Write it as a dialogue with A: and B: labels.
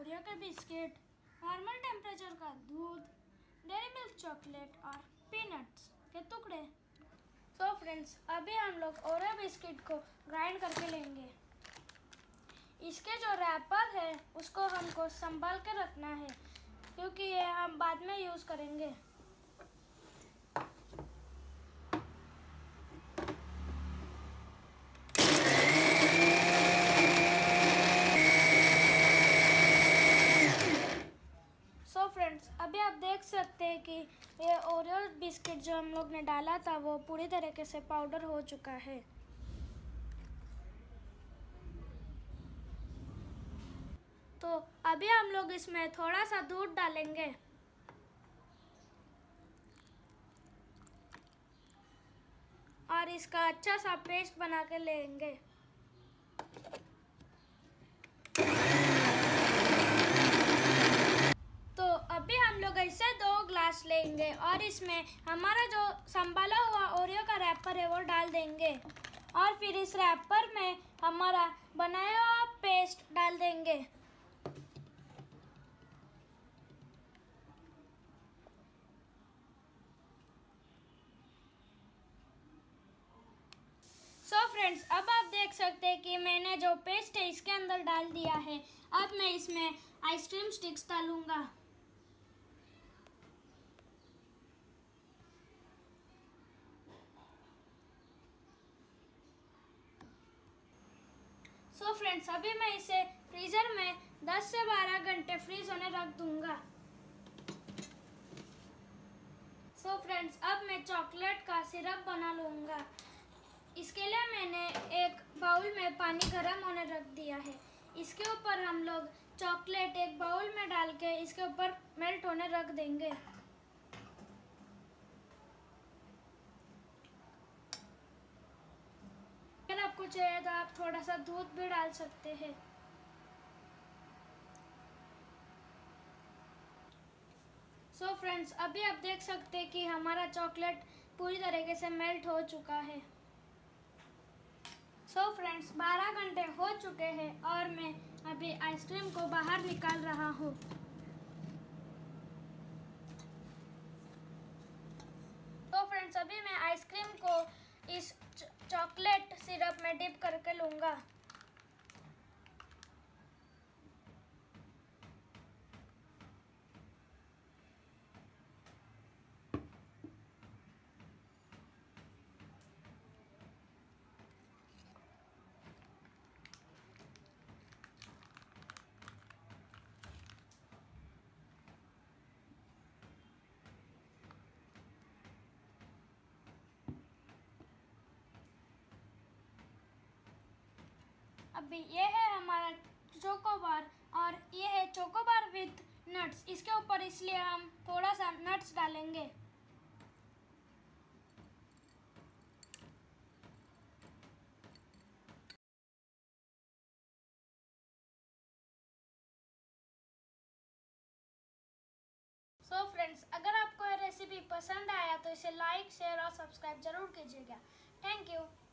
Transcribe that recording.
A: Oreo के biscuit, normal temperature का दूध, डेयरी मिल्क चॉकलेट और पीनट्स के टुकड़े। सो फ्रेंड्स, अभी हम लोग ओरियो बिस्किट को ग्राइंड करके लेंगे। इसके जो रैपर है उसको हमको संभाल के रखना है क्योंकि ये हम बाद में यूज़ करेंगे। सो फ्रेंड्स, अभी आप देख सकते हैं कि ये ओरियो बिस्किट जो हम लोग ने डाला था वो पूरी तरीके से पाउडर हो चुका है। तो अभी हम लोग इसमें थोड़ा सा दूध डालेंगे और इसका अच्छा सा पेस्ट बना के लेंगे। तो अभी हम लोग ऐसे 2 ग्लास लेंगे और इसमें हमारा जो संभाला हुआ ओरियो का रैपर है वो डाल देंगे और फिर इस रैपर में हमारा बनाया हुआ पेस्ट डाल देंगे। सो फ्रेंड्स, अब आप देख सकते हैं कि मैंने जो पेस्ट है इसके अंदर डाल दिया है। अब मैं इसमें आइसक्रीम स्टिक्स डालूंगा। सो फ्रेंड्स, अभी मैं इसे फ्रीजर में 10 से 12 घंटे फ्रीज होने रख दूंगा। सो फ्रेंड्स, अब मैं चॉकलेट का सिरप बना लूँगा। इसके लिए मैंने एक बाउल में पानी गर्म होने रख दिया है। इसके ऊपर हम लोग चॉकलेट एक बाउल में डाल के इसके ऊपर मेल्ट होने रख देंगे। अगर आपको चाहिए तो आप थोड़ा सा दूध भी डाल सकते हैं। सो फ्रेंड्स, अभी आप देख सकते हैं कि हमारा चॉकलेट पूरी तरीके से मेल्ट हो चुका है। सो फ्रेंड्स, 12 घंटे हो चुके हैं और मैं अभी आइसक्रीम को बाहर निकाल रहा हूँ। तो फ्रेंड्स, अभी मैं आइसक्रीम को इस चॉकलेट सिरप में डिप करके लूँगा। अभी ये है हमारा चोकोबार और ये है चोकोबार विथ नट्स। इसके ऊपर इसलिए हम थोड़ा सा नट्स डालेंगे। सो फ्रेंड्स, अगर आपको ये रेसिपी पसंद आया तो इसे लाइक, शेयर और सब्सक्राइब जरूर कीजिएगा। Thank you.